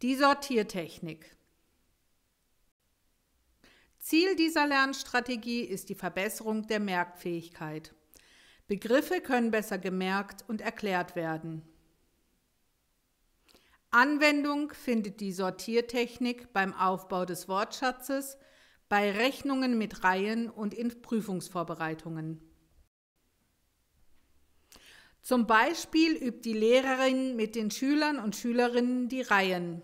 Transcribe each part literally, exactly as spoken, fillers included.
Die Sortiertechnik. Ziel dieser Lernstrategie ist die Verbesserung der Merkfähigkeit. Begriffe können besser gemerkt und erklärt werden. Anwendung findet die Sortiertechnik beim Aufbau des Wortschatzes, bei Rechnungen mit Reihen und in Prüfungsvorbereitungen. Zum Beispiel übt die Lehrerin mit den Schülern und Schülerinnen die Reihen.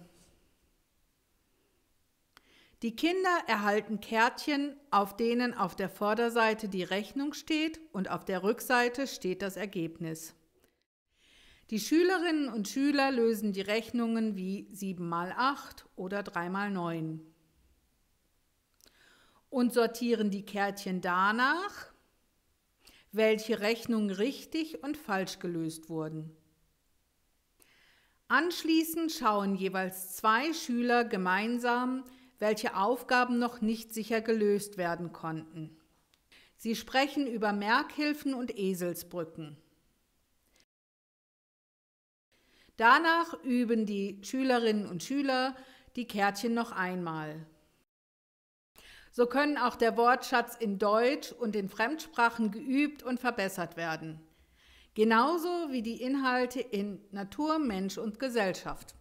Die Kinder erhalten Kärtchen, auf denen auf der Vorderseite die Rechnung steht und auf der Rückseite steht das Ergebnis. Die Schülerinnen und Schüler lösen die Rechnungen wie sieben mal acht oder drei mal neun und sortieren die Kärtchen danach, welche Rechnungen richtig und falsch gelöst wurden. Anschließend schauen jeweils zwei Schüler gemeinsam, welche Aufgaben noch nicht sicher gelöst werden konnten. Sie sprechen über Merkhilfen und Eselsbrücken. Danach üben die Schülerinnen und Schüler die Kärtchen noch einmal. So können auch der Wortschatz in Deutsch und in Fremdsprachen geübt und verbessert werden. Genauso wie die Inhalte in Natur, Mensch und Gesellschaft.